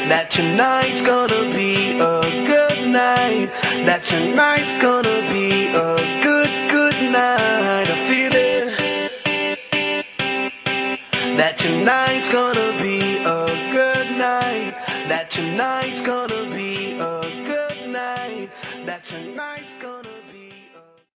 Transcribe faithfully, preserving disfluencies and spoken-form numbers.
that tonight's gonna be a good night, that tonight's gonna be a good, good night. I feel it, that tonight's gonna